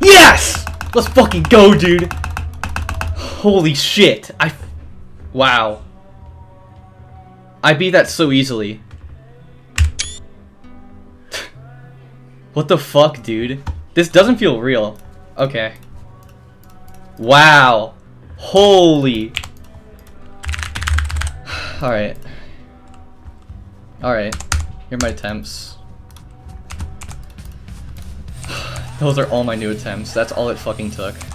Yes! Let's fucking go, dude. Holy shit. Wow. I beat that so easily. What the fuck, dude? This doesn't feel real. Okay. Wow. Holy. Alright. Alright. Here are my attempts. Those are all my new attempts. That's all it fucking took.